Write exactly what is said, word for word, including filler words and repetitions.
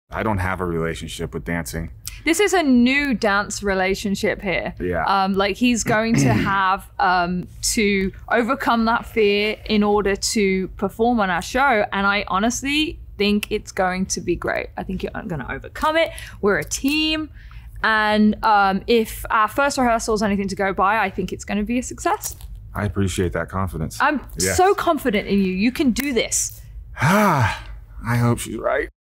I don't have a relationship with dancing. This is a new dance relationship here. Yeah. Um, like he's going to have um, to overcome that fear in order to perform on our show. And I honestly think it's going to be great. I think you're going to overcome it. We're a team. And um, if our first rehearsal is anything to go by, I think it's going to be a success. I appreciate that confidence. I'm Yes. so confident in you. You can do this. Ah, I hope she's right.